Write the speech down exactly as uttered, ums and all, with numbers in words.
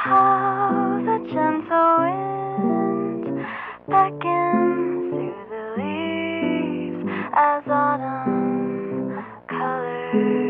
how the gentle wind beckons through the leaves as autumn colors